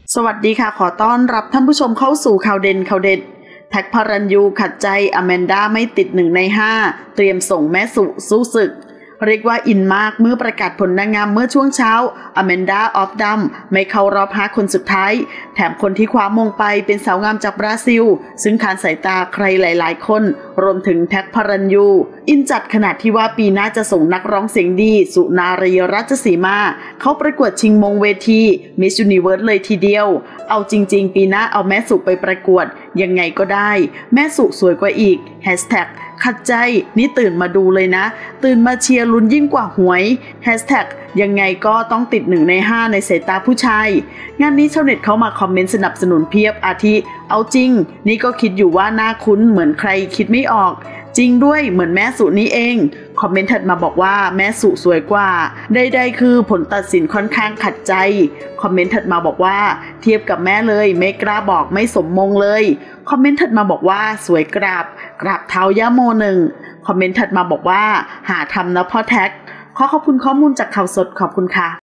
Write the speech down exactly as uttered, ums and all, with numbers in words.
สวัสดีค่ะขอต้อนรับท่านผู้ชมเข้าสู่ข่าวเด่นข่าวเด็ดแท็กพารัญยูขัดใจอแมนดาไม่ติดหนึ่งในห้าเตรียมส่งแม่สุสู้ศึกเรียกว่าอินมากเมื่อประกาศผลนางงามเมื่อช่วงเช้าอแมนดาออฟดัมไม่เข้ารอบห้าคนสุดท้ายแถมคนที่คว้ามงไปเป็นสาวงามจากบราซิลซึ่งขานสายตาใครหลายๆคนรวมถึงแท็กพารัญยูอินจัดขนาดที่ว่าปีหน้าจะส่งนักร้องเสียงดีสุนารีราชสีมาเข้าประกวดชิงมงเวทีมิสยูนิเวิร์สเลยทีเดียวเอาจริงๆปีหน้าเอาแม่สุไปประกวดยังไงก็ได้แม่สุสวยกว่าอีกแฮชแท็กขัดใจนี่ตื่นมาดูเลยนะตื่นมาเชียร์ลุ้นยิ่งกว่าหวยแฮชแท็กยังไงก็ต้องติดหนึ่งในห้าในสายตาผู้ชายงานนี้ชาวเน็ตเขามาคอมเมนต์สนับสนุนเพียบอาทิเอาจริงนี่ก็คิดอยู่ว่าน่าคุ้นเหมือนใครคิดไม่ออกจริงด้วยเหมือนแม่สุนี้เองคอมเมนต์ถัดมาบอกว่าแม่สุสวยกว่าใดๆคือผลตัดสินค่อนข้างขัดใจคอมเมนต์ถัดมาบอกว่าเทียบกับแม่เลยไม่กล้าบอกไม่สมมงเลยคอมเมนต์ถัดมาบอกว่าสวยกราบกราบเท้าย่าโมหนึ่งคอมเมนต์ถัดมาบอกว่าหาทำนะพ่อแท็กขอขอบคุณข้อมูลจากข่าวสดขอบคุณค่ะ